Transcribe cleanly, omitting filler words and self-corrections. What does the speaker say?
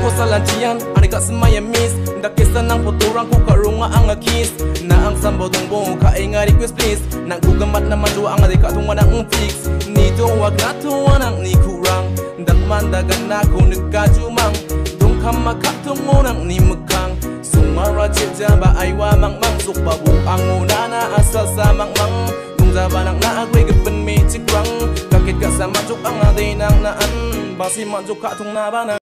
ko sa lantian ani ka semaya miss dakesa nang fotorang ko karunga ang kiss na ang sambo dong ka ay nga request please nang gugamat naman do ang ka tunga nang fix nito wag na tuwa nang ni kurang dakman dagan na ko nagkajumang dong kamakatong nang ni mekang sumara chita ba ay wa mang mang suk babu ang una na asal sa mang mang dong zabanang na agwe gaben me chikrang kakit ka sa majuk ang aday nang naan basi majuk ka tung na ba na